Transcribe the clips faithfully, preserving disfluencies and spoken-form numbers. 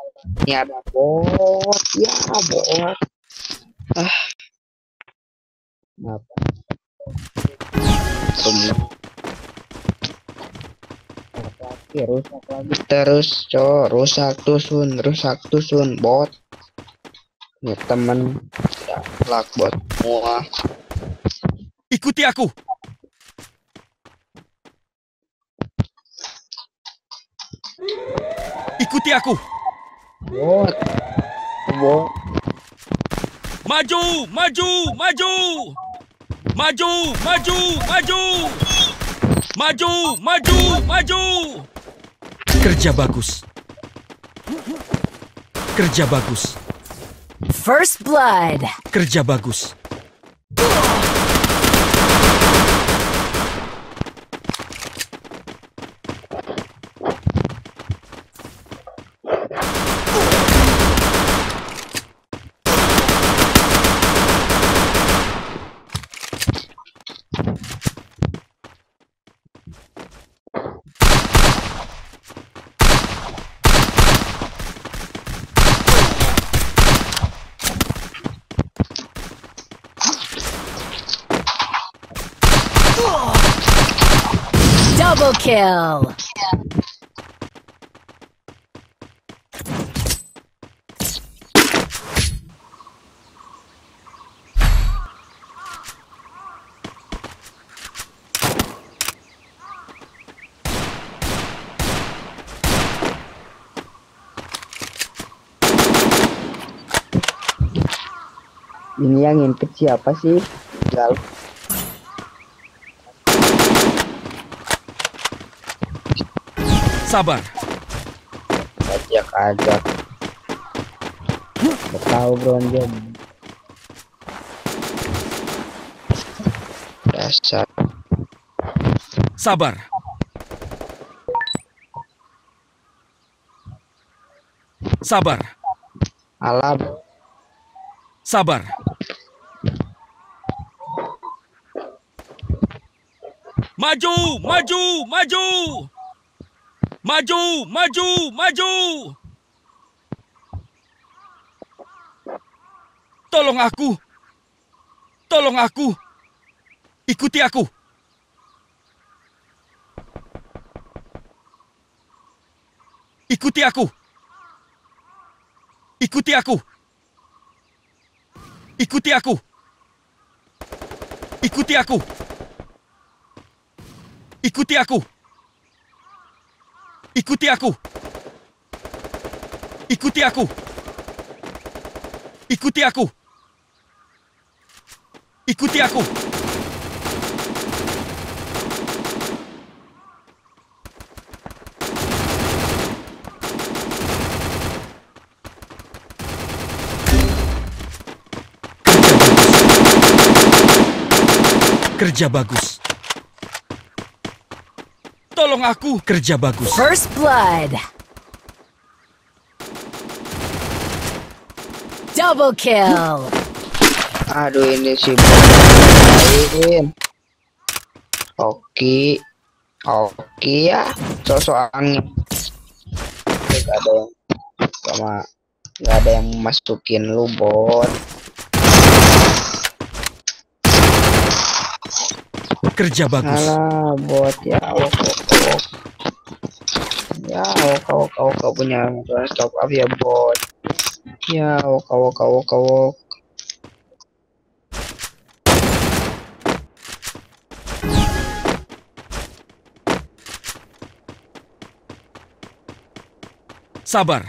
Ini ada bot, ya bot. Ah, apa? Semua lagi rusak lagi terus, cok. Rusak tuh sun, rusak tuh sun, bot. Ini temen ya, lak bot semua. Ikuti aku. Ikuti aku. Bot, bot. Maju, maju, maju. Maju, maju, maju. Maju, maju, maju. Kerja bagus. Kerja bagus. First blood. Kerja bagus. Double kill. Ini yang ngintip siapa sih? Gal. Sabar. Ajak ajak. Nggak tahu bronze. Dasar. Sabar. Sabar. Alam. Sabar. Maju, maju, maju. Maju, maju, maju. Tolong aku. Tolong aku. Ikuti aku. Ikuti aku. Ikuti aku. Ikuti aku. Ikuti aku. Ikuti aku. Ikuti aku. Ikuti aku. Ikuti aku. Ikuti aku. Kerja bagus. Tolong aku. Kerja bagus. First blood. Double kill. Aduh ini si bot. Oke. Oke ya. Sosokan. Gak ada yang sama. Gak ada yang masukin lu bot. Kerja bagus. Alah bot ya. Wok, wok, wok. Ya wok wok wok kau punya stop up ya bot. Ya wok wok wok wok. Sabar.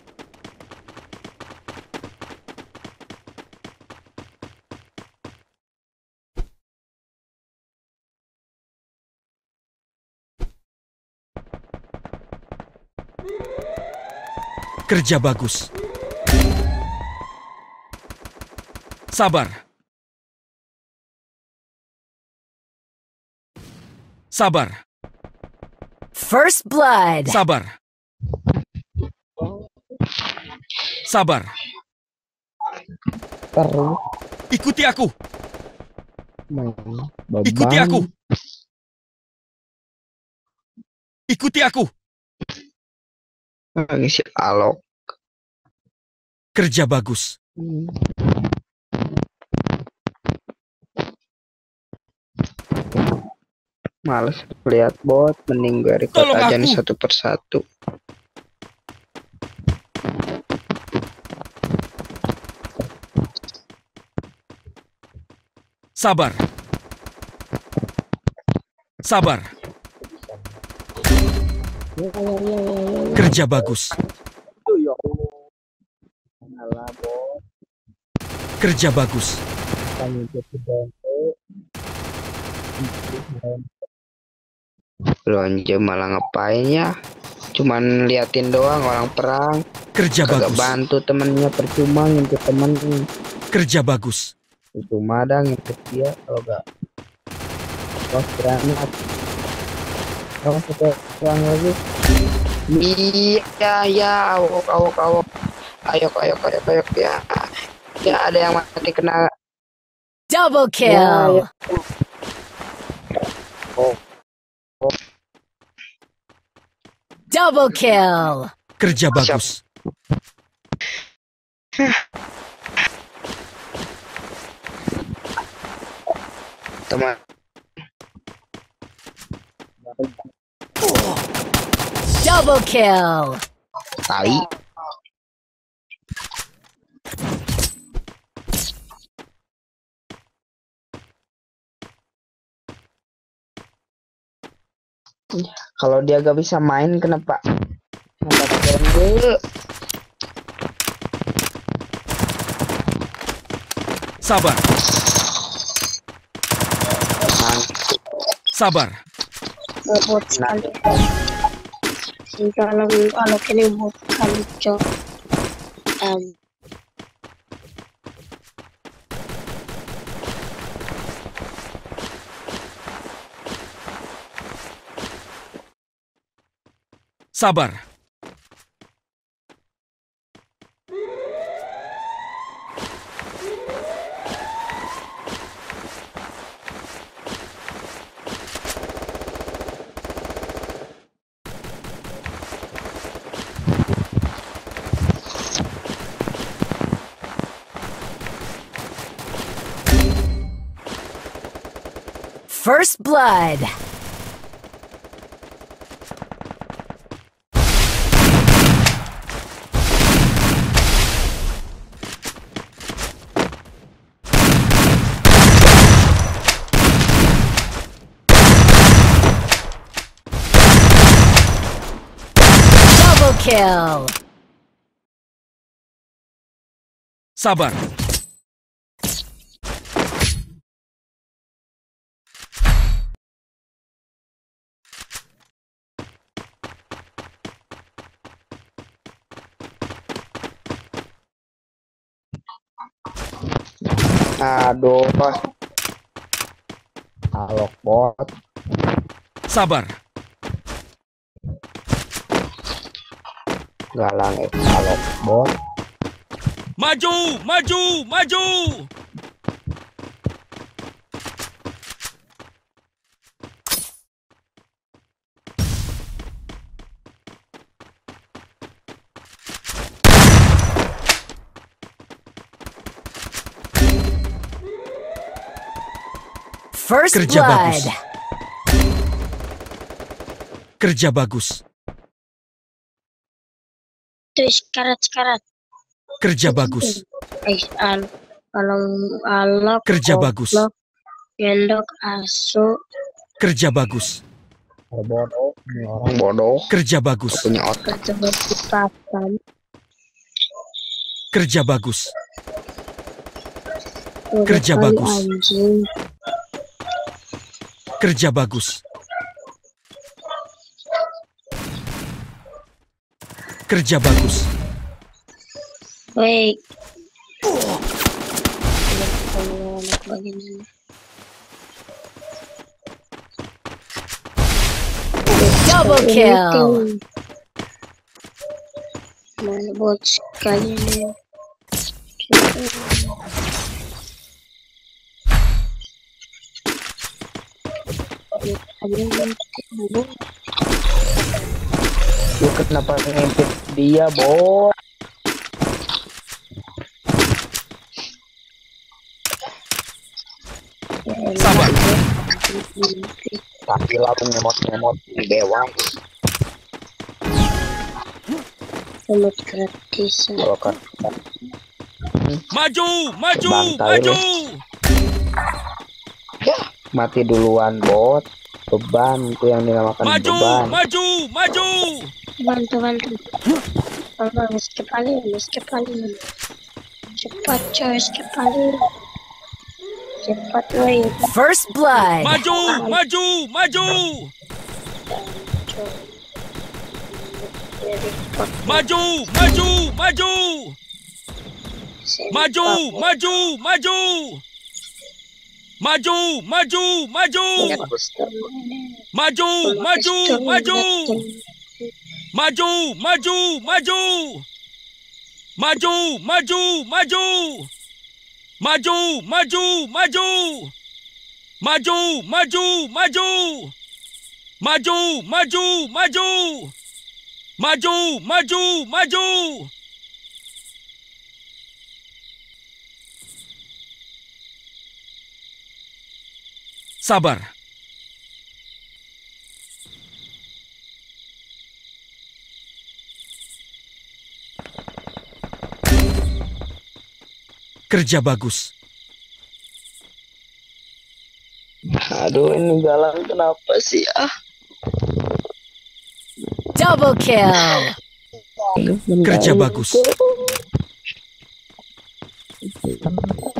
Kerja bagus. Sabar. Sabar. First blood. Sabar. Sabar. Terus Ikuti aku. main Ikuti beban. aku. Ikuti aku. Ngisi alok. Kerja bagus. Hmm. Males lihat bot, mending gue record Tolong aja aku. nih satu persatu. Sabar. Sabar. Kerja bagus. Alah bot, Kerja bagus. kamu jadi bete. Belanja malah ngapain ya? Cuman liatin doang orang perang. Kerja Kagak bagus. bantu temennya, percuma ngintip temen. Kerja bagus. Percuma dah ngintip dia kalau gak los granat. Kalau satu perang lagi. Iya ya, awok awok awok. Ayo ayo ayo ayo ya. Ya ada yang mati kena. Double Ya, kill. ya. Oh, Double kill. Kerja bagus. teman. Double kill. Tai. Kalau dia gak bisa main kenapa? Kenapa ganggu? Sabar. Sabar. Bot sekali. Kalau kalau kini bot kali cok. Um, Sabar. First blood. Double kill. Sabar. Aduh, alok bot. Sabar. Galang eh, alok bot. Maju, maju, maju. First Kerja bagus. blood. Kerja bagus. tuh sekarat sekarat. Kerja bagus. Eh, al kalau alok. Kerja bagus. Gendok asu. Kerja bagus. Bodoh, ini orang bodoh. Kerja bagus. Gak punya otak. Coba dipakan. Kerja bagus. Kerja Kali bagus. Anjing. Kerja bagus. Kerja bagus. Baik. Double kill. Mana bot sekali nih. Lu kenapa ngintip dia, bot? Tapi lah ngemot-ngemot bewang. Remote gratisan. Kalau kan Maju, maju, Bantai maju. ya mati duluan bot. Beban itu yang dinamakan Maju, beban. maju, maju. Bantu, bantu. Mama, skip paling, skip paling. Cepat coy, skip paling. Cepat woi. First blood. Maju, maju, maju. Maju, maju, maju. Maju, maju, maju. Maju, maju, maju. Maju, maju, maju. Maju, maju, maju. Maju, maju, maju. Maju, maju, maju. Maju, maju, maju. Maju, maju, maju. Maju, maju, maju. Sabar. Kerja bagus. Aduh, ini jalan kenapa sih ah? Double kill. Kerja bagus.